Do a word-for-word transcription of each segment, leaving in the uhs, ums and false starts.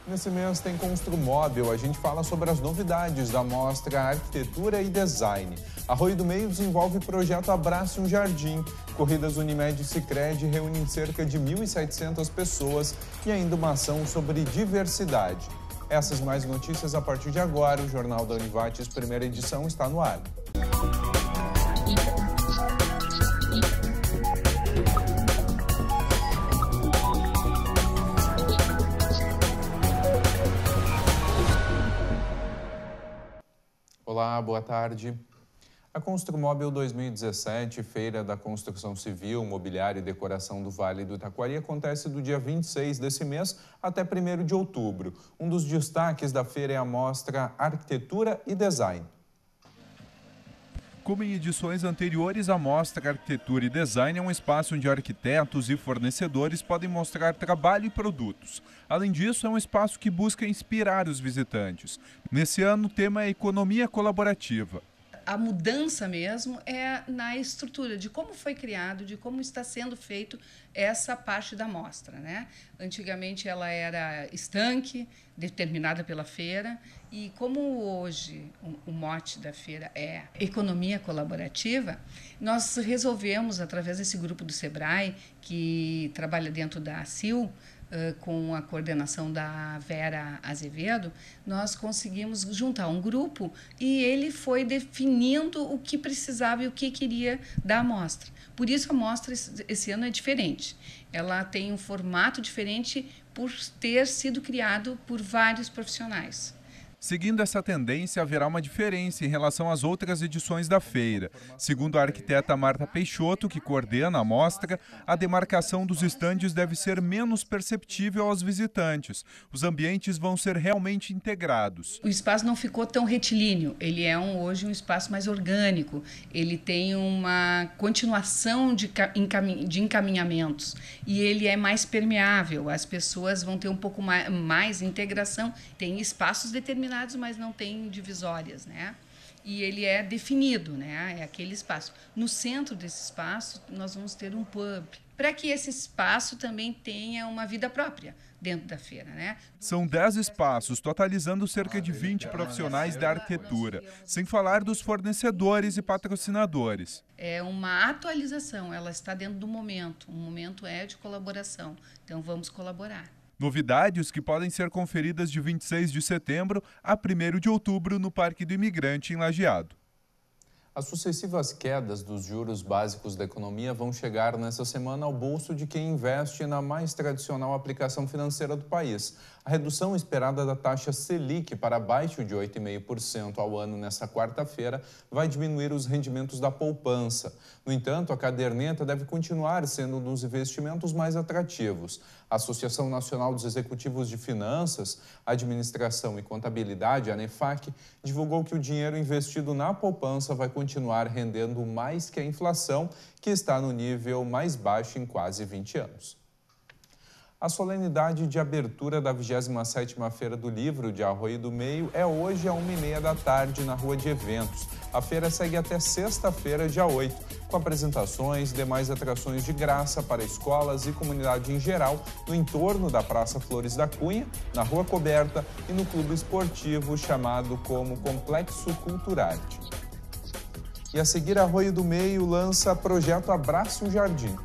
Nesse mês tem Construmóvel, a gente fala sobre as novidades da mostra Arquitetura e Design. Arroio do Meio desenvolve projeto Abrace um Jardim. Corridas Unimed e Sicredi reúnem cerca de mil e setecentas pessoas e ainda uma ação sobre diversidade. Essas mais notícias a partir de agora. O Jornal da Univates, primeira edição, está no ar. Olá, boa tarde. A Construmóvel dois mil e dezessete, Feira da Construção Civil, Mobiliário e Decoração do Vale do Itacoari, acontece do dia vinte e seis desse mês até primeiro de outubro. Um dos destaques da feira é a mostra Arquitetura e Design. Como em edições anteriores, a mostra Arquitetura e Design é um espaço onde arquitetos e fornecedores podem mostrar trabalho e produtos. Além disso, é um espaço que busca inspirar os visitantes. Nesse ano, o tema é Economia Colaborativa. A mudança mesmo é na estrutura, de como foi criado, de como está sendo feito essa parte da mostra, né? Antigamente ela era estanque, determinada pela feira, e como hoje o, o mote da feira é economia colaborativa, nós resolvemos, através desse grupo do Sebrae, que trabalha dentro da A C I L, Uh, com a coordenação da Vera Azevedo, nós conseguimos juntar um grupo e ele foi definindo o que precisava e o que queria da amostra. Por isso a amostra esse ano é diferente. Ela tem um formato diferente por ter sido criado por vários profissionais. Seguindo essa tendência, haverá uma diferença em relação às outras edições da feira. Segundo a arquiteta Marta Peixoto, que coordena a mostra, a demarcação dos estandes deve ser menos perceptível aos visitantes. Os ambientes vão ser realmente integrados. O espaço não ficou tão retilíneo, ele é um, hoje um espaço mais orgânico, ele tem uma continuação de, de encaminhamentos e ele é mais permeável, as pessoas vão ter um pouco mais, mais integração, tem espaços determinados, mas não tem divisórias, né? E ele é definido, né? É aquele espaço. No centro desse espaço, nós vamos ter um pub, para que esse espaço também tenha uma vida própria dentro da feira, né? São dez espaços, totalizando cerca de vinte profissionais da arquitetura, sem falar dos fornecedores e patrocinadores. É uma atualização, ela está dentro do momento. O momento é de colaboração, então vamos colaborar. Novidades que podem ser conferidas de vinte e seis de setembro a primeiro de outubro no Parque do Imigrante, em Lajeado. As sucessivas quedas dos juros básicos da economia vão chegar nesta semana ao bolso de quem investe na mais tradicional aplicação financeira do país. A redução esperada da taxa Selic para abaixo de oito vírgula cinco por cento ao ano nesta quarta-feira vai diminuir os rendimentos da poupança. No entanto, a caderneta deve continuar sendo um dos investimentos mais atrativos. A Associação Nacional dos Executivos de Finanças, Administração e Contabilidade, a ANEFAC, divulgou que o dinheiro investido na poupança vai continuar rendendo mais que a inflação, que está no nível mais baixo em quase vinte anos. A solenidade de abertura da vigésima sétima Feira do Livro de Arroio do Meio é hoje às uma e meia da tarde na Rua de Eventos. A feira segue até sexta-feira, dia oito, com apresentações e demais atrações de graça para escolas e comunidade em geral, no entorno da Praça Flores da Cunha, na Rua Coberta e no clube esportivo chamado como Complexo Culturarte. E a seguir, Arroio do Meio lança projeto Abrace um Jardim.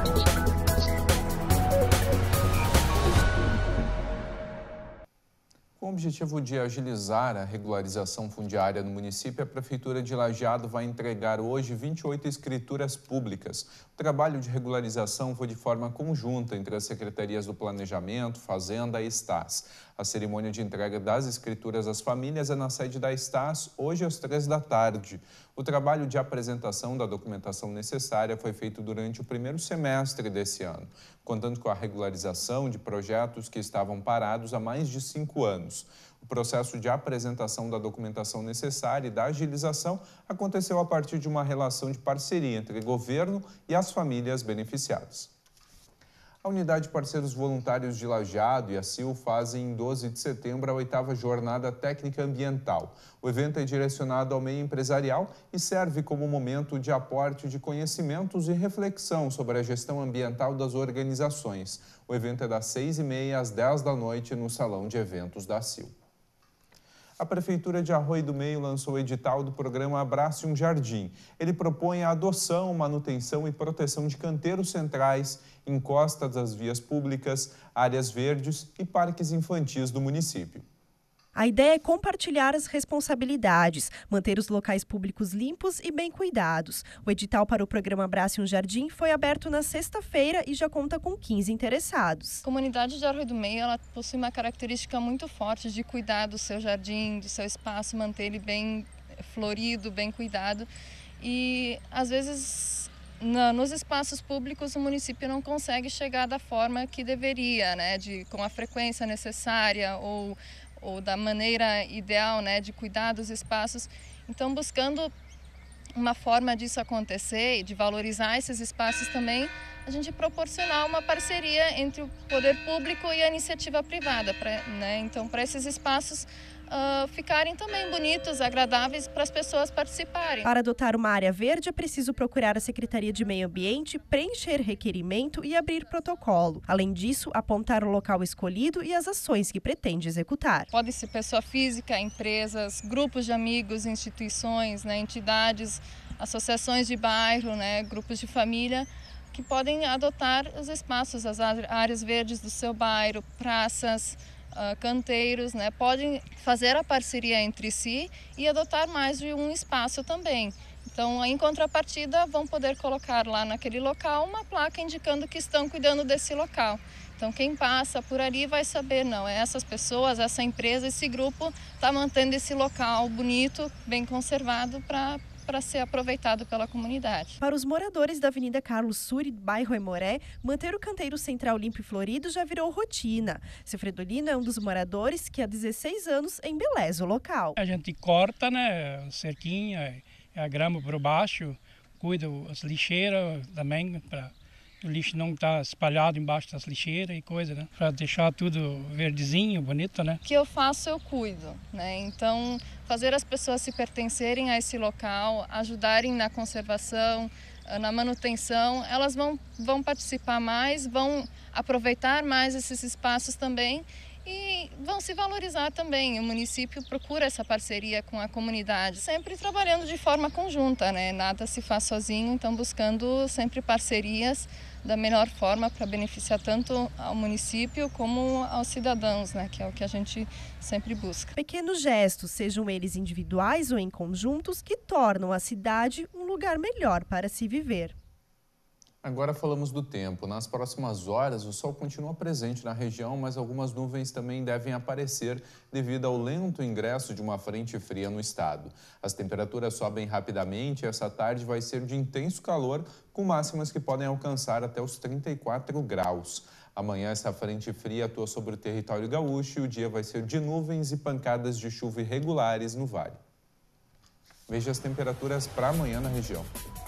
Com o objetivo de agilizar a regularização fundiária no município, a Prefeitura de Lajeado vai entregar hoje vinte e oito escrituras públicas. O trabalho de regularização foi de forma conjunta entre as Secretarias do Planejamento, Fazenda e Estás. A cerimônia de entrega das escrituras às famílias é na sede da Estás, hoje às três da tarde. O trabalho de apresentação da documentação necessária foi feito durante o primeiro semestre desse ano, contando com a regularização de projetos que estavam parados há mais de cinco anos. O processo de apresentação da documentação necessária e da agilização aconteceu a partir de uma relação de parceria entre governo e as famílias beneficiadas. A Unidade Parceiros Voluntários de Lajeado e a C I L fazem em doze de setembro a oitava Jornada Técnica Ambiental. O evento é direcionado ao meio empresarial e serve como momento de aporte de conhecimentos e reflexão sobre a gestão ambiental das organizações. O evento é das seis e meia às dez da noite no Salão de Eventos da Sil. A Prefeitura de Arroio do Meio lançou o edital do programa Abrace um Jardim. Ele propõe a adoção, manutenção e proteção de canteiros centrais, encostas das vias públicas, áreas verdes e parques infantis do município. A ideia é compartilhar as responsabilidades, manter os locais públicos limpos e bem cuidados. O edital para o programa Abrace um Jardim foi aberto na sexta-feira e já conta com quinze interessados. A comunidade de Arroio do Meio ela possui uma característica muito forte de cuidar do seu jardim, do seu espaço, manter ele bem florido, bem cuidado. E, às vezes, na, nos espaços públicos o município não consegue chegar da forma que deveria, né, de, com a frequência necessária ou... ou da maneira ideal, né, de cuidar dos espaços. Então, buscando uma forma disso acontecer e de valorizar esses espaços também, a gente proporcionar uma parceria entre o poder público e a iniciativa privada, pra, né? Então, para esses espaços uh, ficarem também bonitos, agradáveis para as pessoas participarem. Para adotar uma área verde, é preciso procurar a Secretaria de Meio Ambiente, preencher requerimento e abrir protocolo. Além disso, apontar o local escolhido e as ações que pretende executar. Pode ser pessoa física, empresas, grupos de amigos, instituições, né, entidades, associações de bairro, né, grupos de família, que podem adotar os espaços, as áreas verdes do seu bairro, praças, uh, canteiros, né? Podem fazer a parceria entre si e adotar mais de um espaço também. Então, em contrapartida, vão poder colocar lá naquele local uma placa indicando que estão cuidando desse local. Então, quem passa por ali vai saber, não, é essas pessoas, essa empresa, esse grupo está mantendo esse local bonito, bem conservado para para ser aproveitado pela comunidade. Para os moradores da Avenida Carlos Suri, bairro Aimoré, manter o canteiro central limpo e florido já virou rotina. Seu Fredolino é um dos moradores que há dezesseis anos embeleza o local. A gente corta, né, cerquinha, a grama por baixo, cuida as lixeiras também, para o lixo não estar espalhado embaixo das lixeiras e coisa, né? Para deixar tudo verdezinho, bonito, né? O que eu faço, eu cuido, né? Então, fazer as pessoas se pertencerem a esse local, ajudarem na conservação, na manutenção, elas vão, vão participar mais, vão aproveitar mais esses espaços também e vão se valorizar também. O município procura essa parceria com a comunidade, sempre trabalhando de forma conjunta, né? Nada se faz sozinho, então buscando sempre parcerias da melhor forma para beneficiar tanto ao município como aos cidadãos, né? Que é o que a gente sempre busca. Pequenos gestos, sejam eles individuais ou em conjuntos, que tornam a cidade um lugar melhor para se viver. Agora falamos do tempo. Nas próximas horas, o sol continua presente na região, mas algumas nuvens também devem aparecer devido ao lento ingresso de uma frente fria no estado. As temperaturas sobem rapidamente e essa tarde vai ser de intenso calor, com máximas que podem alcançar até os trinta e quatro graus. Amanhã, essa frente fria atua sobre o território gaúcho e o dia vai ser de nuvens e pancadas de chuva irregulares no vale. Veja as temperaturas para amanhã na região.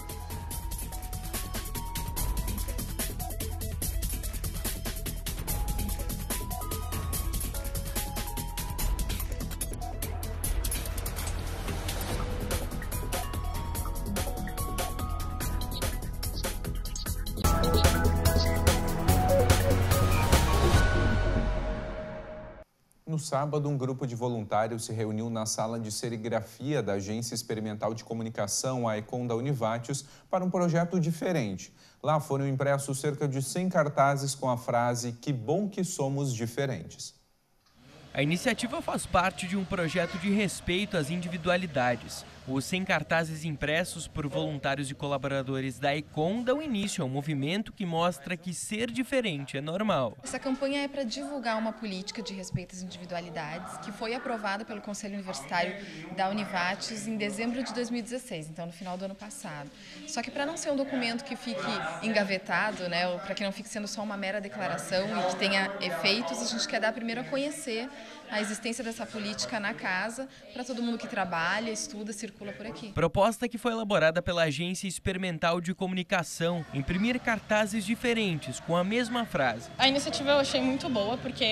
No sábado, um grupo de voluntários se reuniu na sala de serigrafia da Agência Experimental de Comunicação, a ECOM da Univátios, para um projeto diferente. Lá foram impressos cerca de cem cartazes com a frase "Que bom que somos diferentes". A iniciativa faz parte de um projeto de respeito às individualidades. Os cem cartazes impressos por voluntários e colaboradores da ECOM dão início ao movimento que mostra que ser diferente é normal. Essa campanha é para divulgar uma política de respeito às individualidades que foi aprovada pelo Conselho Universitário da Univátios em dezembro de dois mil e dezesseis, então no final do ano passado. Só que para não ser um documento que fique engavetado, né, ou para que não fique sendo só uma mera declaração e que tenha efeitos, a gente quer dar primeiro a conhecer a existência dessa política na casa, para todo mundo que trabalha, estuda, circula por aqui. Proposta que foi elaborada pela Agência Experimental de Comunicação, imprimir cartazes diferentes com a mesma frase. A iniciativa eu achei muito boa, porque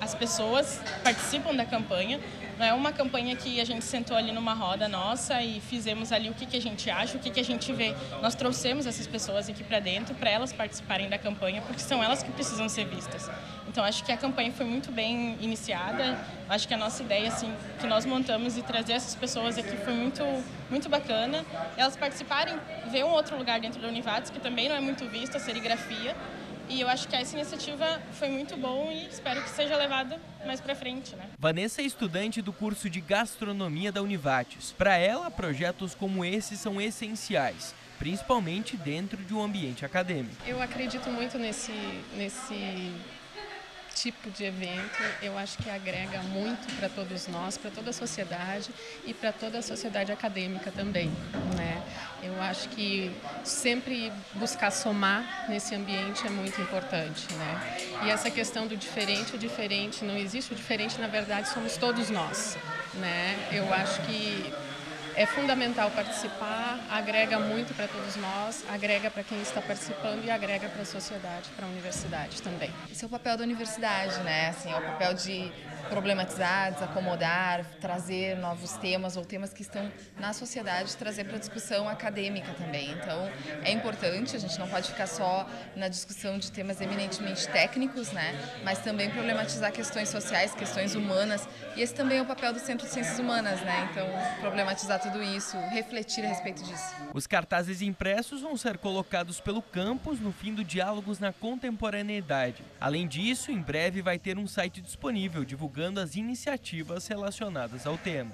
as pessoas participam da campanha. Não é uma campanha que a gente sentou ali numa roda nossa e fizemos ali o que, que a gente acha, o que, que a gente vê. Nós trouxemos essas pessoas aqui para dentro para elas participarem da campanha, porque são elas que precisam ser vistas. Então, acho que a campanha foi muito bem iniciada. Acho que a nossa ideia, assim, que nós montamos e trazer essas pessoas aqui foi muito, muito bacana. Elas participarem, ver um outro lugar dentro da Univates, que também não é muito visto, a serigrafia. E eu acho que essa iniciativa foi muito bom e espero que seja levada mais para frente, né? Vanessa é estudante do curso de gastronomia da Univates. Para ela, projetos como esse são essenciais, principalmente dentro de um ambiente acadêmico. Eu acredito muito nesse, nesse tipo de evento. Eu acho que agrega muito para todos nós, para toda a sociedade e para toda a sociedade acadêmica também, né? Eu acho que sempre buscar somar nesse ambiente é muito importante, né? E essa questão do diferente, o diferente, não existe o diferente, na verdade, somos todos nós, né? Eu acho que é fundamental participar, agrega muito para todos nós, agrega para quem está participando e agrega para a sociedade, para a universidade também. Esse é o papel da universidade, né? Assim, é o papel de problematizar, desacomodar, trazer novos temas ou temas que estão na sociedade, trazer para a discussão acadêmica também. Então, é importante, a gente não pode ficar só na discussão de temas eminentemente técnicos, né? Mas também problematizar questões sociais, questões humanas. E esse também é o papel do Centro de Ciências Humanas, né? Então, problematizar tudo isso, refletir a respeito disso. Os cartazes impressos vão ser colocados pelo campus no fim do Diálogos na Contemporaneidade. Além disso, em breve vai ter um site disponível divulgando as iniciativas relacionadas ao tema.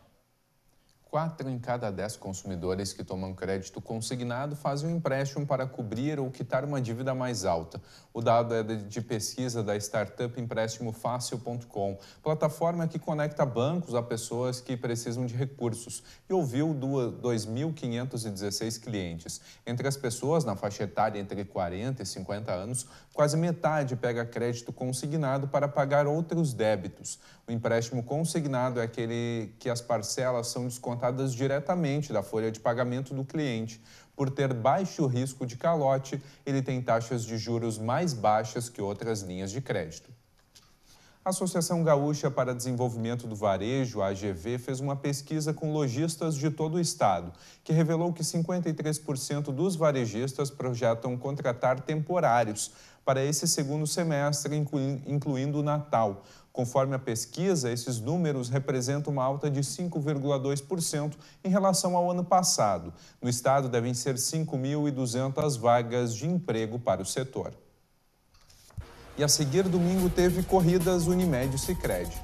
Quatro em cada dez consumidores que tomam crédito consignado fazem um empréstimo para cobrir ou quitar uma dívida mais alta. O dado é de pesquisa da startup empréstimo fácil ponto com, plataforma que conecta bancos a pessoas que precisam de recursos, e ouviu dois mil quinhentos e dezesseis clientes. Entre as pessoas na faixa etária entre quarenta e cinquenta anos, quase metade pega crédito consignado para pagar outros débitos. O empréstimo consignado é aquele que as parcelas são descontadas diretamente da folha de pagamento do cliente. Por ter baixo risco de calote, ele tem taxas de juros mais baixas que outras linhas de crédito. A Associação Gaúcha para Desenvolvimento do Varejo, a A G V, fez uma pesquisa com lojistas de todo o estado, que revelou que cinquenta e três por cento dos varejistas projetam contratar temporários para esse segundo semestre, incluindo o Natal. Conforme a pesquisa, esses números representam uma alta de cinco vírgula dois por cento em relação ao ano passado. No estado, devem ser cinco mil e duzentas vagas de emprego para o setor. E a seguir, domingo, teve corridas Unimed e Sicredi.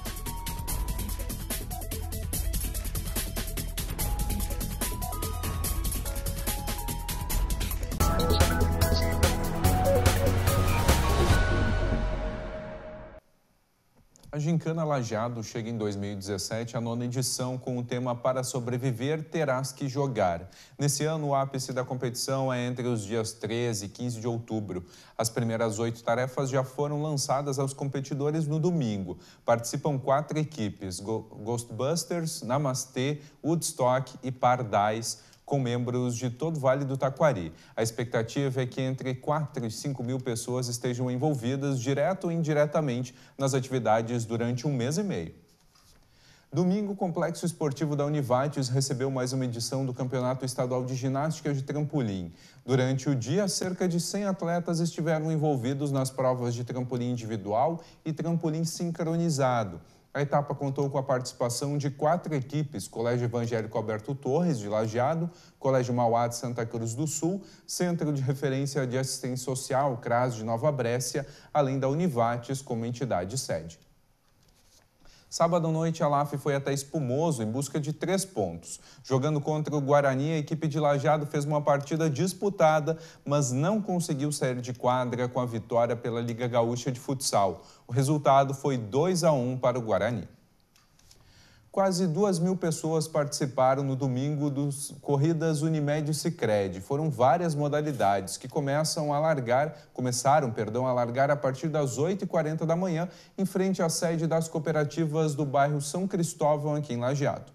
A Gincana Lajeado chega em dois mil e dezessete, a nona edição, com o tema Para Sobreviver, Terás que Jogar. Nesse ano, o ápice da competição é entre os dias treze e quinze de outubro. As primeiras oito tarefas já foram lançadas aos competidores no domingo. Participam quatro equipes, Ghostbusters, Namastê, Woodstock e Pardais, com membros de todo o Vale do Taquari. A expectativa é que entre quatro e cinco mil pessoas estejam envolvidas, direto ou indiretamente, nas atividades durante um mês e meio. Domingo, o Complexo Esportivo da Univates recebeu mais uma edição do Campeonato Estadual de Ginástica de Trampolim. Durante o dia, cerca de cem atletas estiveram envolvidos nas provas de trampolim individual e trampolim sincronizado. A etapa contou com a participação de quatro equipes: Colégio Evangélico Alberto Torres, de Lajeado, Colégio Mauá de Santa Cruz do Sul, Centro de Referência de Assistência Social, CRAS de Nova Brécia, além da Univates como entidade sede. Sábado à noite, a L A F foi até Espumoso em busca de três pontos. Jogando contra o Guarani, a equipe de Lajeado fez uma partida disputada, mas não conseguiu sair de quadra com a vitória pela Liga Gaúcha de Futsal. O resultado foi dois a um para o Guarani. Quase duas mil pessoas participaram no domingo dos Corridas Unimed e Sicredi. Foram várias modalidades que começam a largar, começaram perdão, a largar a partir das oito e quarenta da manhã, em frente à sede das cooperativas do bairro São Cristóvão, aqui em Lajeado.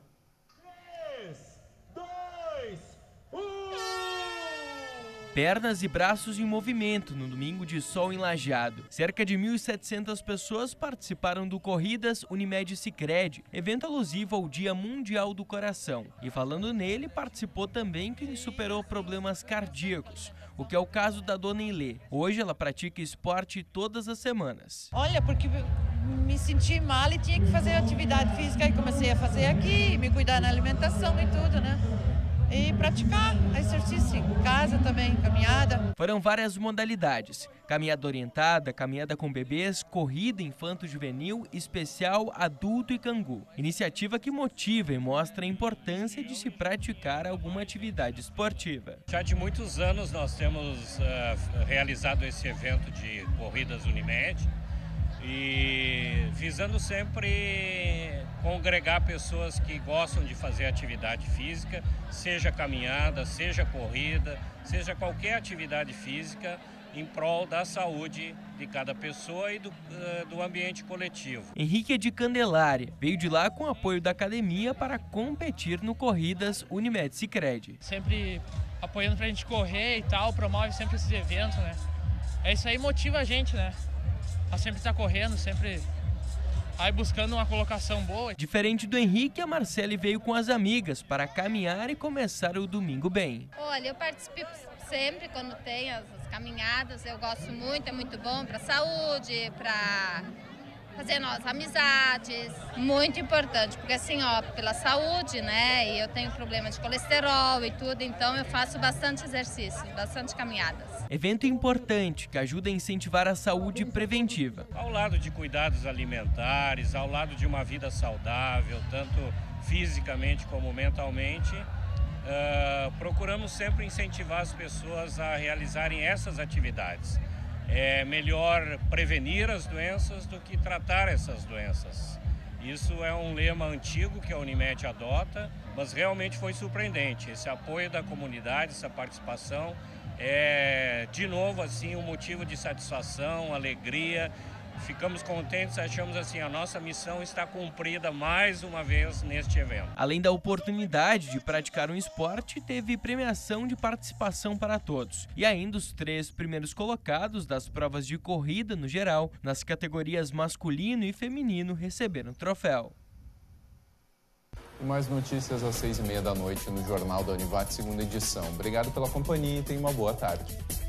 Pernas e braços em movimento no domingo de sol em Lajeado. Cerca de mil e setecentas pessoas participaram do Corridas Unimed Sicredi, evento alusivo ao Dia Mundial do Coração. E falando nele, participou também quem superou problemas cardíacos, o que é o caso da dona Ilê. Hoje ela pratica esporte todas as semanas. Olha, porque me senti mal e tinha que fazer atividade física e comecei a fazer aqui, me cuidar na alimentação e tudo, né? E praticar exercício em casa também, caminhada. Foram várias modalidades: caminhada orientada, caminhada com bebês, corrida infanto-juvenil, especial, adulto e cangu. Iniciativa que motiva e mostra a importância de se praticar alguma atividade esportiva. Já de muitos anos nós temos uh, realizado esse evento de Corridas Unimed, e visando sempre congregar pessoas que gostam de fazer atividade física, seja caminhada, seja corrida, seja qualquer atividade física, em prol da saúde de cada pessoa e do, uh, do ambiente coletivo. Henrique é de Candelária, veio de lá com o apoio da academia para competir no Corridas Unimed Sicredi. Sempre apoiando pra gente correr e tal, promove sempre esses eventos, né? É isso aí, motiva a gente, né? A sempre estar correndo, sempre aí buscando uma colocação boa. Diferente do Henrique, a Marcele veio com as amigas para caminhar e começar o domingo bem. Olha, eu participo sempre quando tem as, as caminhadas, eu gosto muito, é muito bom para a saúde, para fazer novas amizades, muito importante, porque assim, ó, pela saúde, né, e eu tenho problema de colesterol e tudo, então eu faço bastante exercício, bastante caminhadas. Evento importante que ajuda a incentivar a saúde preventiva. Ao lado de cuidados alimentares, ao lado de uma vida saudável, tanto fisicamente como mentalmente, uh, procuramos sempre incentivar as pessoas a realizarem essas atividades. É melhor prevenir as doenças do que tratar essas doenças. Isso é um lema antigo que a Unimed adota, mas realmente foi surpreendente. Esse apoio da comunidade, essa participação é, de novo, assim, um motivo de satisfação, alegria. Ficamos contentes, achamos assim, a nossa missão está cumprida mais uma vez neste evento. Além da oportunidade de praticar um esporte, teve premiação de participação para todos. E ainda os três primeiros colocados das provas de corrida no geral, nas categorias masculino e feminino, receberam o troféu. E mais notícias às seis e meia da noite no Jornal da Univates, segunda edição. Obrigado pela companhia e tenha uma boa tarde.